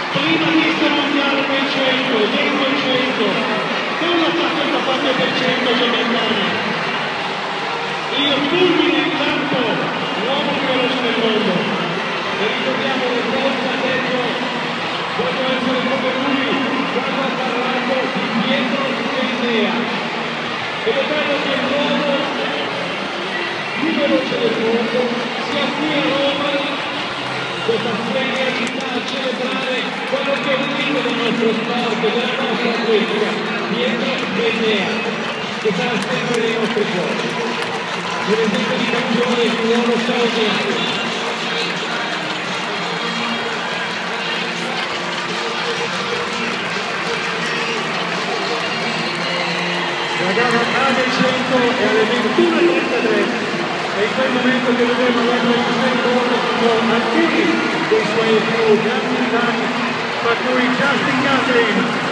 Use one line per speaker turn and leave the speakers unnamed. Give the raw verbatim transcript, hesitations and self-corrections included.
prima lista mondiale per cento, dentro il cento, con la settantaquattro per cento giamaicana. Il fulmine in campo, l'uomo più veloce del mondo. E ricordiamo che Forza ha detto, voglio essere come lui, quando ha parlato di Pietro Benea. Ed è bello che l'uomo più veloce del mondo sia qui a Roma, questa splendida città, a celebrare quello che è un mito del nostro sport, della nostra atletica, Pietro Benea, che sarà sempre nei nostri cuori. Un esempio di campione, di un uomo straordinario. La gara A del cento è alle ventuno e trentatré, è in quel momento che vedremo la trasmissione con alcuni dei suoi più grandi rivali, tra cui Justin Gatlin,